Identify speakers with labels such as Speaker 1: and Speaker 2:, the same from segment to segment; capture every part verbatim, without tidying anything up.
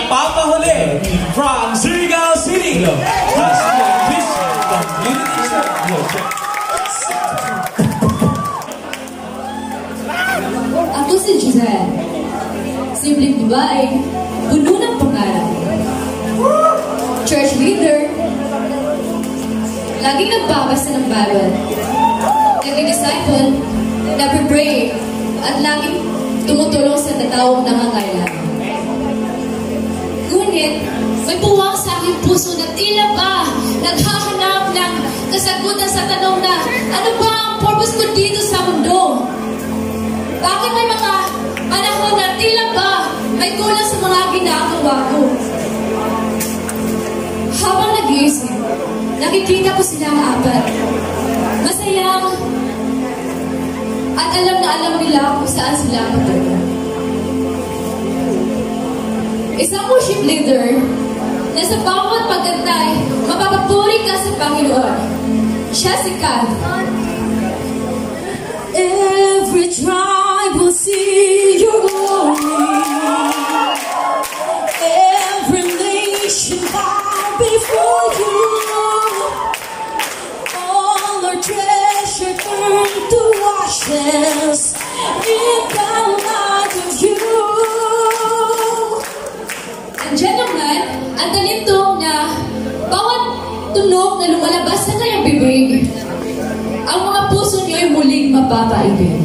Speaker 1: nagpapahuli from Surigao City.
Speaker 2: Ako si Giselle. Simpleng babae, puno ng pangarap. Church leader, laging nagbabasa ng Bible. Nag-disciple, nag-pray, at laging tumutulong sa tatawang nangangailangan. Ngunit, may puwang sa aking puso na tila ba naghahanap ng kasagutan sa tanong na ano ba ang purpose ko dito sa mundo? Bakit may mga panahon na tila ba may kulang sa mga ginagawa ko? Habang nag-iisip, nakikita ko silang apat. Masayang at alam na alam nila kung saan sila patungo. Isang worship leader na sa bawat pagkantay, mapapapuri ka sa Panginoon. Siya si Kat. Every tribe will see your glory. Every nation bow before you. All our treasure turn to ashes in the light of you. Andiyan naman ang talentong na bawat tunog na lumalabas sa kanyang bibig, ang mga puso niyo ay muling mapapaibig.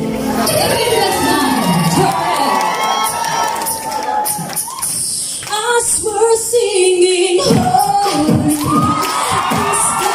Speaker 2: As we're singing holy, is the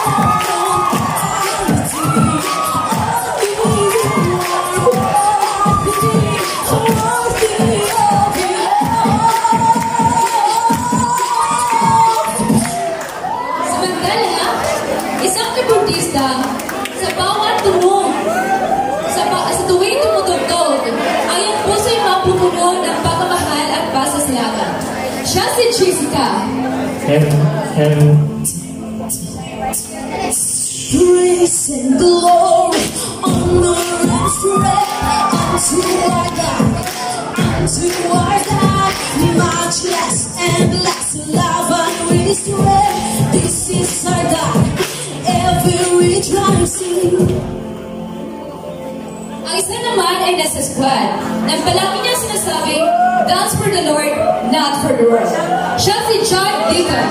Speaker 2: isang keyboardista sa bawat tunog, sa, sa tuwing tumutugtog, ang iyong puso ay mapupuno ng pagmamahal at pasasalamat. Siya si Jessica. Praise and glory, honor and strength unto our God, unto our God, matchless and blessed love and restraint. This is our God. Every time sing. Ang isa naman ay nasa squad. Nang palagi niya sinasabi, dance for the Lord, not for the world. Siya si John Deacon.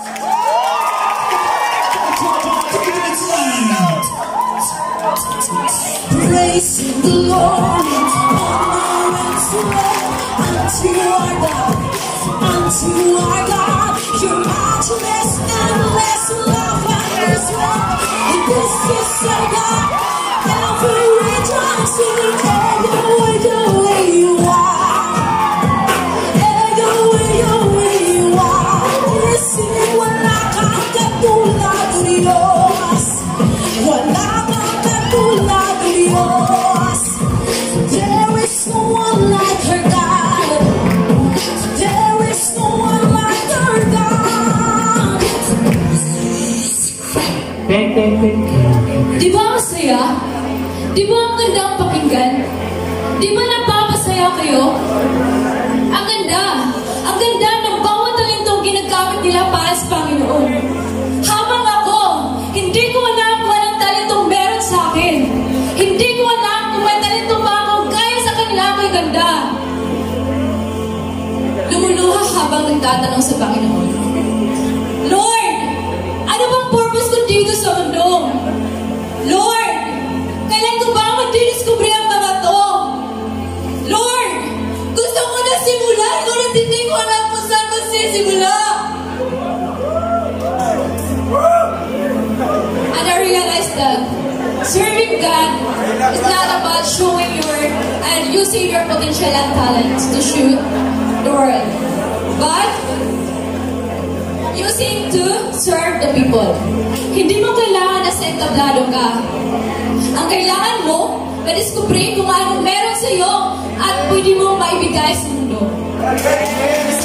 Speaker 2: Praise the Lord, honor and strength unto our God, unto our God, your matchless and blessed love and respect. This is our God, every time sing, the way, the way you are, the way, the way you are. Sing, wala kang katulad Diyos, wala kang katulad Diyos. There is no one like her God, there is no one like her God. Di ba masaya? Di ba ang ganda ang pakinggan? Di ba napapasaya kayo? Ang ganda! Ang ganda ng bawat talentong ginagamit nila para sa Panginoon. Habang ako, hindi ko alam kung anong talentong meron sa akin. Hindi ko alam kung may talentong ba ako gaya sa kanila ako'y ganda. Lumuluha habang nagtatanong sa Panginoon. Lord, ano bang purpose ko dito sa mundo? Lord, kailan ko ba mag-discover ang mga to? Lord, gusto ko na simulan, ngunit hindi ko alam kung saan magsisimula. And I realized that serving God is not about showing your and using your potential and talents to shoot the world, but using to serve the people. Hindi mo kailangan na sa entablado ka. Ang kailangan mo, na-discovery kung anong meron sa iyo at pwede mo maibigay sa mundo.